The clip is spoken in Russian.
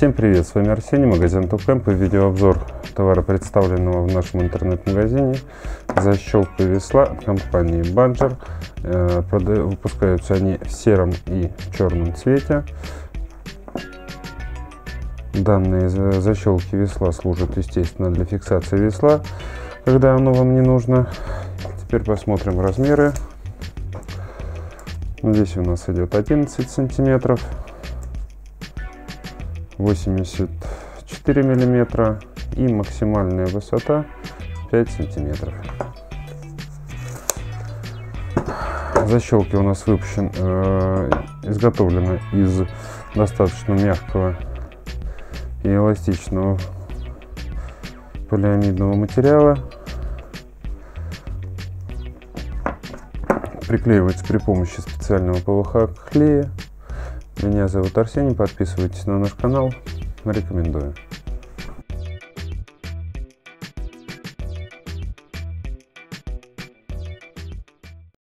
Всем привет, с вами Арсений, магазин Токэмп и видеообзор товара, представленного в нашем интернет-магазине. Защелка весла от компании Badger. Выпускаются они в сером и черном цвете. Данные защелки весла служат, естественно, для фиксации весла, когда оно вам не нужно. Теперь посмотрим размеры. Здесь у нас идет 11 сантиметров, 84 миллиметра и максимальная высота 5 сантиметров. Защелки у нас изготовлены из достаточно мягкого и эластичного полиамидного материала. Приклеивается при помощи специального ПВХ клея. Меня зовут Арсений, подписывайтесь на наш канал, рекомендую.